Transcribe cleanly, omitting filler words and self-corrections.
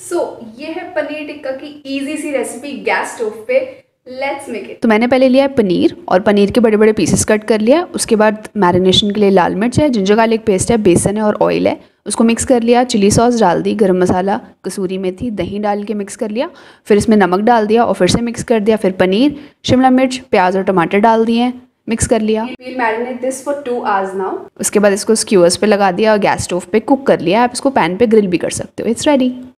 ये है पनीर टिक्का की इजी सी रेसिपी गैस स्टोव पे। Let's make it. तो मैंने पहले लिया है पनीर और पनीर के बड़े बड़े पीसेस कट कर लिया। उसके बाद मैरिनेशन के लिए लाल मिर्च है, जिंजर गार्लिक पेस्ट है, बेसन है और ऑयल है। उसको मिक्स कर लिया, चिली सॉस डाल दी, गरम मसाला, कसूरी मेथी, दही डाल के मिक्स कर लिया। फिर इसमें नमक डाल दिया और फिर से मिक्स कर दिया। फिर पनीर, शिमला मिर्च, प्याज और टमाटर डाल दिए, मिक्स कर लिया। We'll marinate this for 2 hours now। उसके बाद इसको स्क्यूअर्स पे लगा दिया और गैस स्टोव पे कुक कर लिया। आप इसको पैन पे ग्रिल भी कर सकते हो। It's ready.